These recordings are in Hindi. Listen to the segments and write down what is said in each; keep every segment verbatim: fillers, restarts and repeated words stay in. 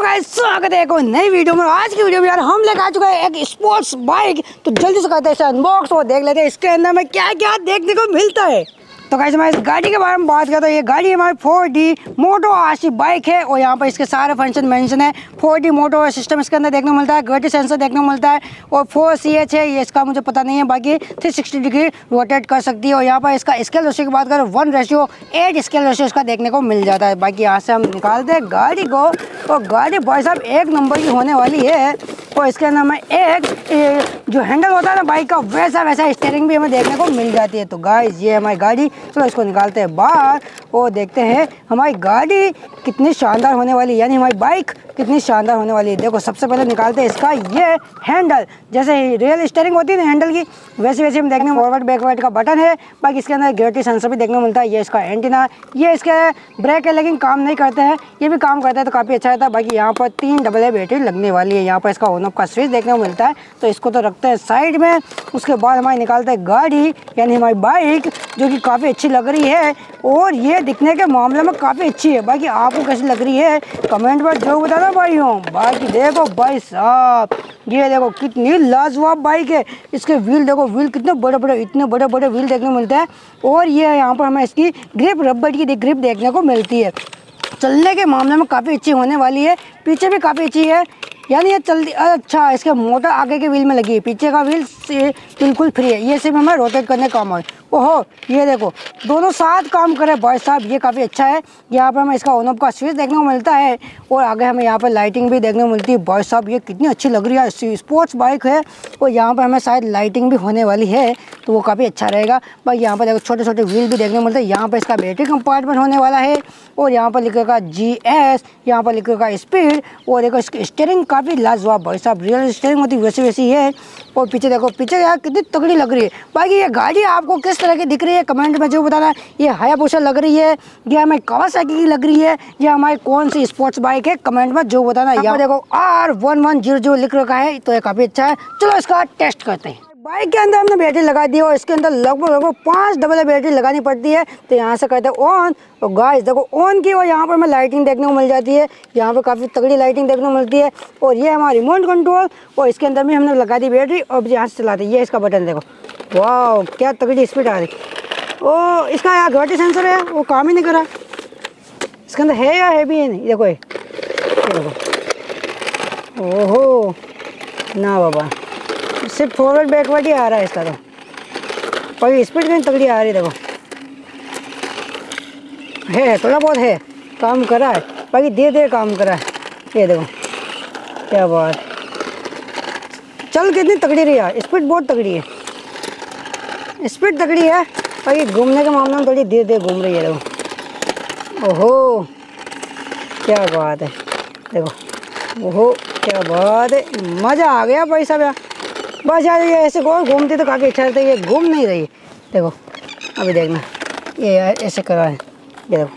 गाइस स्वागत है एक और नई वीडियो में। आज की वीडियो में यार हम लेकर आ चुके हैं एक स्पोर्ट्स बाइक। तो जल्दी से करते हैं इसे अनबॉक्स और देख लेते हैं इसके अंदर में क्या क्या देखने को मिलता है। तो गाइस मैं इस गाड़ी के बारे में बात करता हूँ। ये गाड़ी हमारी four D moto RC bike है और यहाँ पर इसके सारे फंक्शन मेंशन है। फोर डी मोटो सिस्टम इसके अंदर देखने को मिलता है, ग्रेविटी सेंसर देखने को मिलता है और फोर सी एच है, ये इसका मुझे पता नहीं है। बाकी थ्री सिक्सटी डिग्री रोटेट कर सकती है और यहाँ पर इसका स्केल रेशियो की बात करें one ratio eight scale ratio इसका देखने को मिल जाता है। बाकी यहाँ से हम निकालते हैं गाड़ी को और गाड़ी भाई साहब एक नंबर की होने वाली है। और इसके अंदर में एक जो हैंडल होता है ना बाइक का, वैसा वैसा स्टीयरिंग भी हमें देखने को मिल जाती है। तो गाइस ये हमारी गाड़ी, चलो इसको निकालते हैं बाहर और देखते हैं हमारी गाड़ी कितनी शानदार होने वाली है, यानी हमारी बाइक कितनी शानदार होने वाली है। देखो सबसे पहले निकालते हैं इसका ये हैंडल। जैसे रियल स्टीयरिंग होती है ना हैंडल की, वैसे वैसे हम देखने में फॉरवर्ड बैकवर्ड का बटन है। बाकी इसके अंदर ग्रेविटी सेंसर भी देखने को मिलता है। ये इसका एंटीना, ये इसके ब्रेक है लेकिन काम नहीं करते हैं, ये भी काम करता है तो काफ़ी अच्छा रहता है। बाकी यहाँ पर तीन डबल ए बैटरी लगने वाली है। यहाँ पर इसका ऑन ऑफ का स्विच देखने को मिलता है, तो इसको तो रखते हैं साइड में। उसके बाद हमारी निकालते हैं गाड़ी, यानी हमारी बाइक जो कि काफ़ी अच्छी लग रही है और ये दिखने के मामले में काफ़ी अच्छी है। बाकी आपको कैसी लग रही है कमेंट पर जरूर बताना भाइयों। बाकी देखो भाई साहब, ये देखो कितनी लाजवाब बाइक है। इसके व्हील देखो, व्हील कितने बड़े बड़े, इतने बड़े बड़े व्हील देखने को मिलते हैं। और ये यहाँ पर हमें इसकी ग्रिप, रबड़ की ग्रिप देखने को मिलती है। चलने के मामले में काफ़ी अच्छी होने वाली है, पीछे भी काफ़ी अच्छी है, यानी ये चलती। अच्छा इसके मोटर आगे के व्हील में लगी है, पीछे का व्हील से बिल्कुल फ्री है, ये सिर्फ हमें रोटेट करने का काम है। ओहो ये देखो दोनों साथ काम करे भाई साहब, ये काफ़ी अच्छा है। यहाँ पर हमें इसका ऑन ऑफ का स्विच देखने को मिलता है और आगे हमें यहाँ पर लाइटिंग भी देखने को मिलती है। भाई साहब ये कितनी अच्छी लग रही है, स्पोर्ट्स बाइक है और यहाँ पर हमें शायद लाइटिंग भी होने वाली है, तो वो काफ़ी अच्छा रहेगा। भाई यहाँ पर देखो छोटे छोटे व्हील भी देखने को मिलते हैं। यहाँ पर इसका बैटरी कंपार्टमेंट होने वाला है और यहाँ पर लिखेगा जी एस, यहाँ पर लिखेगा स्पीड। और देखो इसकी स्टीयरिंग काफ़ी लाजवाब भाई साहब, रियल स्टीयरिंग होती है वैसी वैसी है। और पीछे देखो, पीछे यार कितनी तगड़ी लग रही है। बाकी ये गाड़ी आपको किस तरह की दिख रही है कमेंट में जो बताना। ये हायाबुसा लग रही है, ये हमें कावासाकी की लग रही है, ये हमारी कौन सी स्पोर्ट्स बाइक है कमेंट में जो बताना। यहाँ देखो आर वन वन जीरो जो लिख रखा है, तो ये काफ़ी अच्छा है। चलो इसका टेस्ट करते हैं। बाइक के अंदर हमने बैटरी लगा दी और इसके अंदर लगभग लगभग पाँच डबल बैटरी लगानी पड़ती है। तो यहाँ से करते हैं ऑन और गाइस देखो ऑन की, और यहाँ पर हमें लाइटिंग देखने को मिल जाती है। यहाँ पर काफ़ी तगड़ी लाइटिंग देखने को मिलती है और ये हमारा रिमोट कंट्रोल, और इसके अंदर भी हमने लगा दी बैटरी और यहाँ से चलाते हैं। ये इसका बटन देखो, वाह क्या तगड़ी स्पीड आ रही। ओ इसका यार ग्रेविटी सेंसर है, वो काम ही नहीं कर रहा। इसके अंदर है या है भी है नहीं, देखो ये देखो, ओहो ना बाबा, सिर्फ फॉरवर्ड बैकवर्ड ही आ रहा है इसका, तो पर स्पीड कितनी तगड़ी आ रही है। देखो है थोड़ा बहुत है, काम कर रहा है, बाकी धीरे धीरे काम कर रहा है। ये देखो क्या बात, चल कितनी तगड़ी रही है, स्पीड बहुत तगड़ी है, स्पीड तगड़ी है। बाकी घूमने के मामले में थोड़ी धीरे धीरे घूम रही है। देखो ओहो क्या बात है, देखो ओहो क्या बात है, मज़ा आ गया भाई साहब यार। बस यार ये ऐसे गोल घूमती तो काफ़ी अच्छा रहता है, ये घूम नहीं रही। देखो अभी देखना, ये ऐसे करा है, ये देखो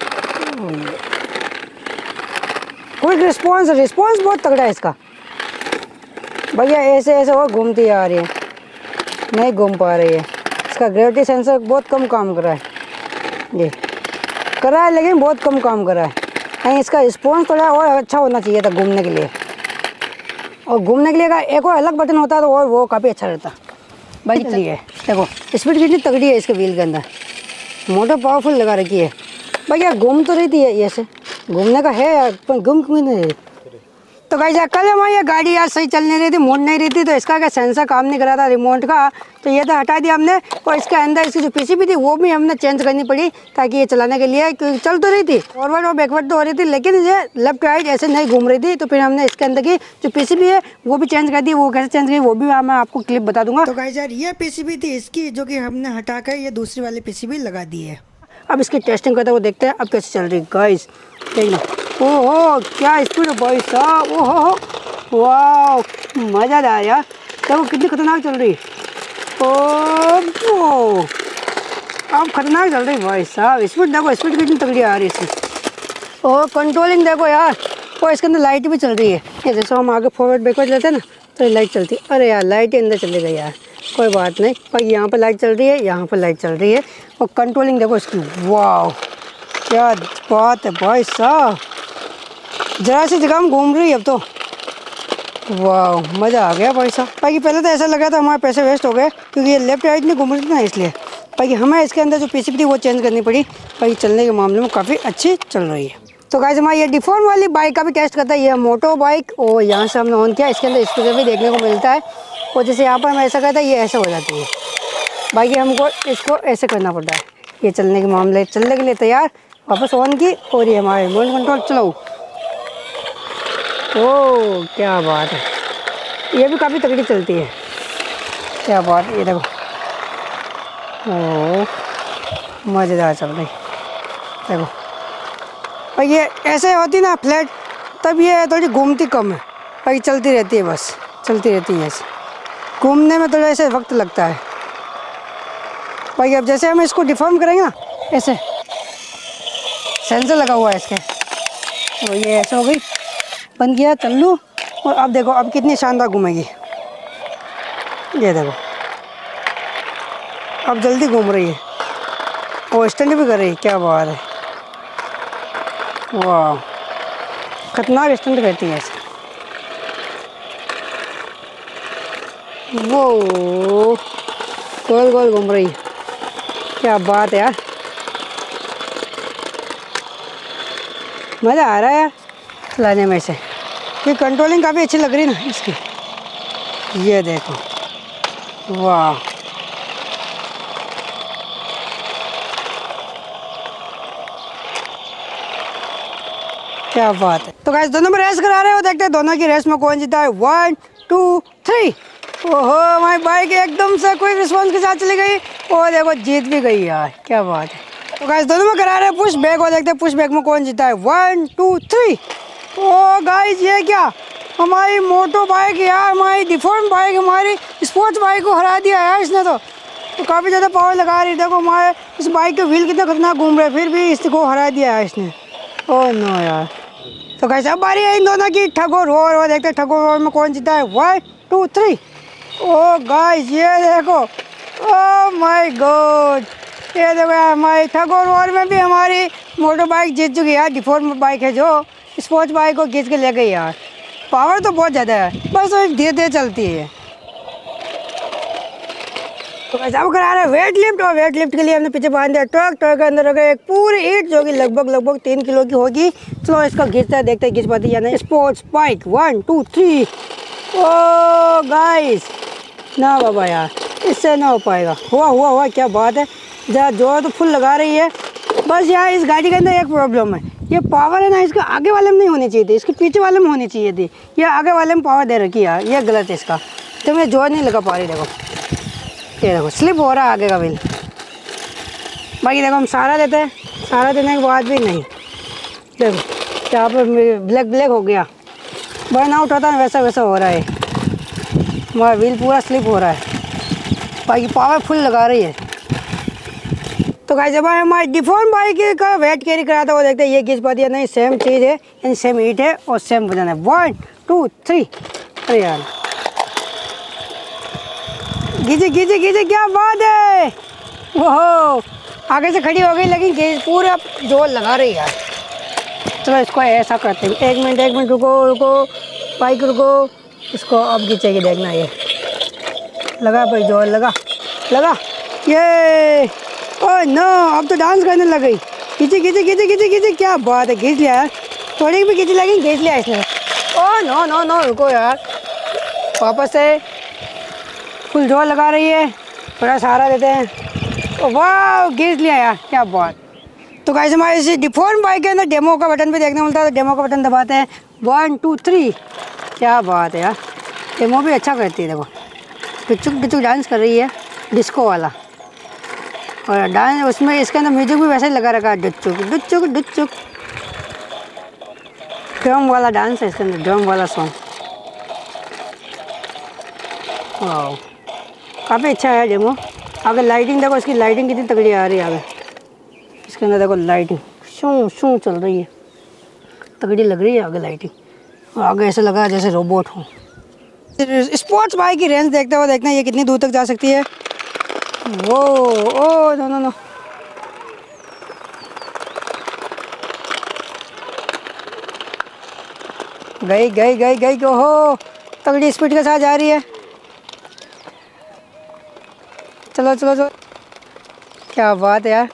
क्विक रिस्पॉन्स, रिस्पॉन्स बहुत तगड़ा है इसका। भैया ऐसे ऐसे और घूमती आ रही है, नहीं घूम पा रही है। इसका ग्रेविटी सेंसर बहुत कम काम कर रहा है, ये कर रहा है लेकिन बहुत कम काम कर रहा है। कहीं इसका रिस्पॉन्स थोड़ा और अच्छा होना चाहिए था घूमने के लिए, और घूमने के लिए का एक और अलग बटन होता तो और वो काफ़ी अच्छा रहता। भाई चलिए देखो स्पीड कितनी तगड़ी है इसके व्हील के अंदर, मोटर पावरफुल लगा रखी है। भाई यार घूम तो रही थी ये, ऐसे घूमने का है यार, पर घूम क्यों नहीं रही। तो गाइस यार कल हमारी ये गाड़ी यार सही चल नहीं रही थी, मोड़ नहीं रही थी, तो इसका क्या सेंसर काम नहीं कर रहा था रिमोट का, तो ये तो हटा दिया हमने। और इसके अंदर इसकी जो पीसीबी थी वो भी हमने चेंज करनी पड़ी ताकि ये चलाने के लिए, क्योंकि चल तो रही थी फॉरवर्ड और बैकवर्ड तो हो रही थी लेकिन ये लेफ्ट राइट ऐसे नहीं घूम रही थी। तो फिर हमने इसके अंदर की जो पीसीबी है वो भी चेंज कर दी। वो कैसे चेंज की वो भी मैं आपको क्लिप बता दूंगा। तो गाइस यार ये पीसीबी थी इसकी, जो कि हमने हटा कर ये दूसरी वाली पीसीबी लगा दी है। अब इसकी टेस्टिंग करते हुए देखते हैं अब कैसे चल रही है। गाइस देखना, ओहो क्या स्पीड है भाई साहब, ओहो वाह मज़ा आ यार, देखो कितनी खतरनाक चल रही है। ओ अब खतरनाक चल रही है भाई साहब, स्पीड देखो, स्पीड कितनी तगड़ी आ रही है इसकी। और कंट्रोलिंग देखो यार, और इसके अंदर लाइट भी चल रही है। ये जैसे हम आगे फॉरवर्ड बैकवर्ड लेते हैं ना तो ये लाइट चलती है। अरे यार लाइट ही अंदर चली गई यार, कोई बात नहीं। पर यहाँ पर लाइट चल रही है, यहाँ पर लाइट चल रही है, और कंट्रोलिंग देखो इसकी, वाह क्या बात है भाई साहब। जरा सी जगह में घूम रही है अब तो। वाह मज़ा आ गया भाई साहब। बाकी पहले तो ऐसा लगा था हमारे पैसे वेस्ट हो गए, क्योंकि ये लेफ्ट राइट नहीं घूम रही थी ना, इसलिए। बाकी हमें इसके अंदर जो पीसीबी थी वो चेंज करनी पड़ी। बाकी चलने के मामले में काफ़ी अच्छी चल रही है। तो गाइस हमारा ये डिफॉल्ट वाली बाइक का भी टेस्ट करता है, ये मोटो बाइक। और यहाँ से हमने ऑन किया, इसके अंदर स्पीकर भी देखने को मिलता है। और जैसे यहाँ पर हम ऐसा करता है, ये ऐसे हो जाती है। बाकी हमको इसको ऐसे करना पड़ता है। ये चलने के मामले चलने के लिए तैयार, वापस ऑन की, और ये हमारे रिमोट कंट्रोल चलाओ। ओह क्या बात है, ये भी काफ़ी तगड़ी चलती है। क्या बात है, ये देखो। ओह मज़ेदार चल रही देखो। और ये ऐसे होती ना फ्लैट, तब ये थोड़ी घूमती कम है। बाकी चलती रहती है, बस चलती रहती है ऐसे। घूमने में थोड़ा ऐसे वक्त लगता है। बाकी अब जैसे हम इसको डिफॉर्म करेंगे ना, ऐसे सेंसर लगा हुआ है इसके, तो ये ऐसे हो गई, बंद किया, चल लूँ। और अब देखो अब कितनी शानदार घूमेगी, ये देखो अब जल्दी घूम रही है और स्टैंड भी कर रही है। क्या बात है, वाह खतरनाक स्टैंड करती है ऐसे। वो गोल गोल घूम रही है, क्या बात है यार, मज़ा आ रहा है यार चलाने में से। ये कंट्रोलिंग काफ़ी अच्छी लग रही है ना इसकी, ये देखो वाह। क्या बात है। तो गाइस दोनों में रेस करा रहे हो, देखते हैं दोनों की रेस में कौन जीता है। One two three. ओहो हमारी बाइक एकदम से कोई रिस्पॉन्स के साथ चली गई और देखो जीत भी गई यार, क्या बात है। तो गाइस दोनों में करा रहे हैं पुश बैक, और देखते हैं पुश बैक में कौन जीता है। One two three. Oh guys ये क्या, हमारी मोटो बाइक यार, हमारी डिफॉल्ट बाइक, हमारी स्पोर्ट्स बाइक को हरा दिया यार इसने। तो, तो काफ़ी ज़्यादा पावर लगा रही है। देखो हमारे इस बाइक के व्हील कितना खतरनाक घूम रहे, फिर भी इसको हरा दिया है इसने। ओह नो यार। तो गाइस अब बारी है इन दोनों की ठगोर वॉर, और देखते हैं ठगोर वॉर में कौन जीता है। One two three. Oh guys ये देखो, ओह माय गॉड, ये देखो यार हमारी ठगोर वॉर में भी हमारी मोटर बाइक जीत चुकी है यार। डिफॉल्ट बाइक है जो स्पोर्ट्स बाइक को खींच के ले गई यार। पावर तो बहुत ज़्यादा है, बस वो धीरे धीरे चलती है। तो गाइस अब करा रहे हैं वेट लिफ्ट, और वेट लिफ्ट के लिए हमने पीछे बांध दिया ट्रक। ट्रक के अंदर रखे एक पूरी ईंट जो कि लगभग लगभग तीन किलो की होगी। चलो इसका खींचता है, देखते हैं खींच पाती है ना। Sports bike one two three. Oh guys ना बाबा यार, इससे ना हो पाएगा। हुआ हुआ हुआ, क्या बात है। ज़रा जोर तो फुल लगा रही है। बस यार इस गाड़ी के अंदर एक प्रॉब्लम है, ये पावर है ना इसके आगे वाले में नहीं होनी चाहिए थी, इसके पीछे वाले में होनी चाहिए थी। ये आगे वाले में पावर दे रखी है यार, ये गलत है इसका। तो मैं जोर नहीं लगा पा रही, देखो ये देखो स्लिप हो रहा है आगे का व्हील। बाकी देखो हम सहारा देते हैं, सहारा देने के बाद भी नहीं, देखो यहाँ पर ब्लैक ब्लैक हो गया। बर्न आउट होता है वैसा वैसा हो रहा है, हमारा व्हील पूरा स्लिप हो रहा है। बाकी पावर फुल लगा रही है। तो गाइस जब हमारे डिफॉल्ट बाइक का वेट कैरी कराता है वो देखते हैं ये खींच पाती है नहीं। सेम चीज़ है, यानी सेम ईट है और सेम वजन है। One two three. अरे यार खींचे खींचे खींचे, क्या बात है। ओहो आगे से खड़ी हो गई, लेकिन पूरा जोर लगा रही है यार। चलो इसको ऐसा करते हैं, एक मिनट एक मिनट रुको रुको बाइक रुको, इसको अब खींचेगी देखना। ये लगा भाई जोर, लगा लगा ये। ओह नो अब तो डांस करने लग गई। खींचे खींचे खींचे खींचे खींचे, क्या बात है, खींच लिया यार। थोड़ी भी खींची लेकिन खींच लिया इसने। ओह नो नो नो रुको यार, वापस से फुल जोर लगा रही है, थोड़ा सहारा देते हैं। ओ वाह खींच लिया यार, क्या बात। तो गाइस हमारे इस डिफॉल्ट बाइक के अंदर डेमो का बटन भी देखने मिलता है, तो डेमो का बटन दबाते हैं। One two three. क्या बात है यार, डेमो भी अच्छा करती है। देखो बिचुक बिचुक डांस कर रही है, डिस्को वाला। और डांस उसमें इसके अंदर म्यूजिक भी वैसे ही लगा रखा है, डुचुक डुचुक डुचुक। ड्रम वाला डांस है इसके अंदर, ड्रम वाला सॉन्ग। वाह काफ़ी अच्छा है डेमो। आगे लाइटिंग देखो, इसकी लाइटिंग कितनी तगड़ी आ रही है आगे। इसके अंदर देखो लाइटिंग शू शू चल रही है, तगड़ी लग रही है आगे लाइटिंग। और आगे ऐसे लगा जैसे रोबोट हो। स्पोर्ट्स बाइक की रेंज देखते हुए देखना ये कितनी दूर तक जा सकती है। वो ओ नो नो नो गई गई गई गई ओहो, तगड़ी स्पीड के साथ जा रही है। चलो चलो चलो, क्या बात है यार।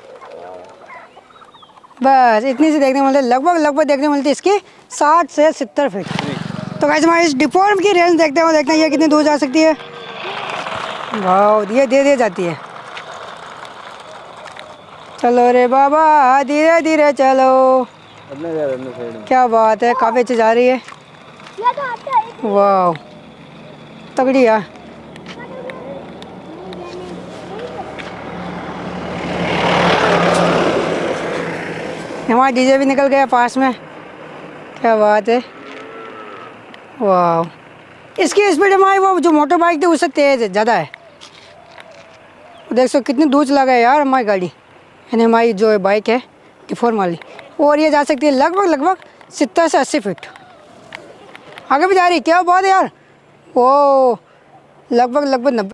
बस इतनी सी देखने को मिलती है, लगभग लगभग देखने को मिलती है इसकी साठ से सत्तर फीट। तो गाइस हमारे इस डिफॉर्म की रेंज देखते हैं, देखते हैं ये कितनी दूर जा सकती है। वाह, ये दे दे जाती है। चलो रे बाबा धीरे धीरे चलो। क्या बात है, काफ़ी अच्छी जा रही है। वाह तगड़ी है। हमारा डीजे भी निकल गया पास में। क्या बात है। वाह, इसकी स्पीड हमारी वो जो मोटर बाइक थी उससे तेज़ है, ज़्यादा है। देख सो कितनी दूर चला गया यार हमारी गाड़ी, यानी हमारी जो बाइक है डिफॉर्म वाली। और ये जा सकती है लगभग लगभग सत्तर से अस्सी फीट। आगे भी जा रही, क्या बात है यार। ओ लगभग लगभग नब्बे